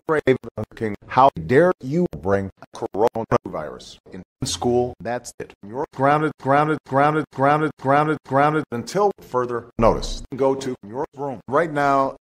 brave king. How dare you bring coronavirus in school? That's it. You're grounded until further notice. Go to your room right now.